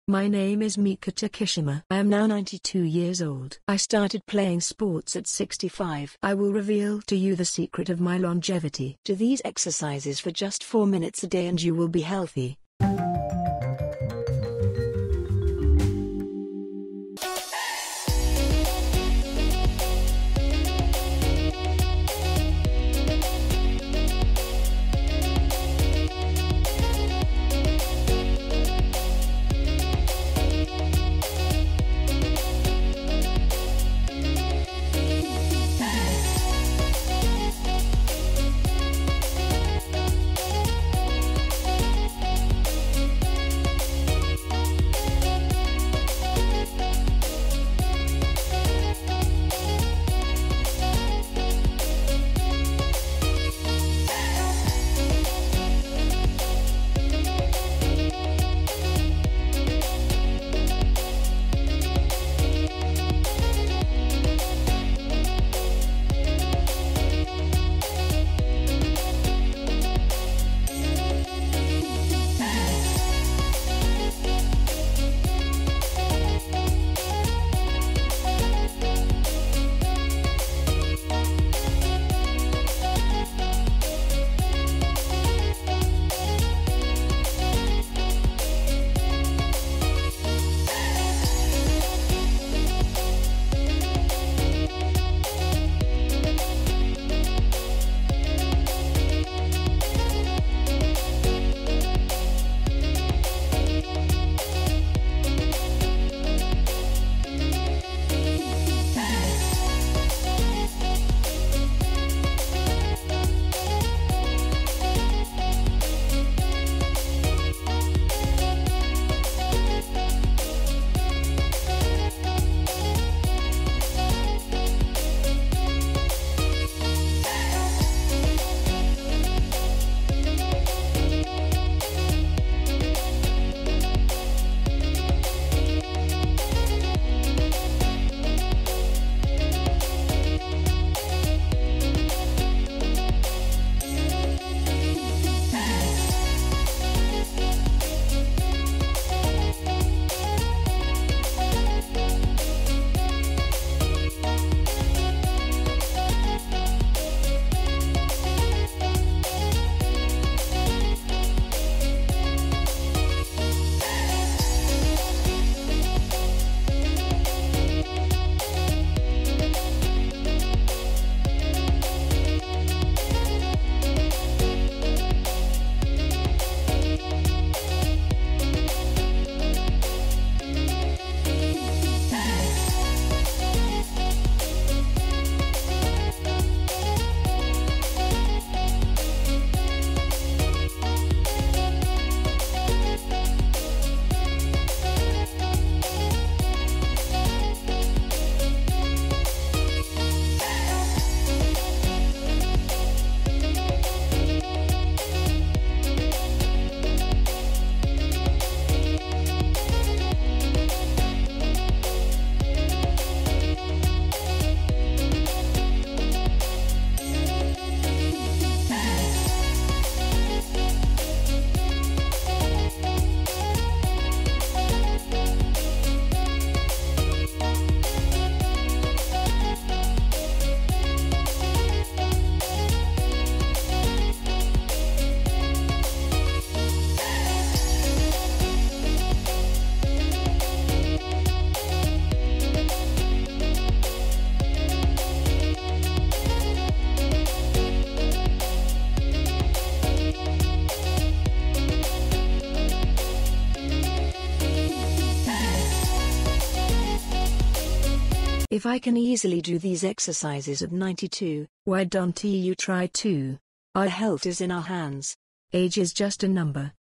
My name is Mika Takishima. I am now 92 years old. I started playing sports at 65. I will reveal to you the secret of my longevity. Do these exercises for just 4 minutes a day and you will be healthy. If I can easily do these exercises at 92, why don't you try too? Our health is in our hands. Age is just a number.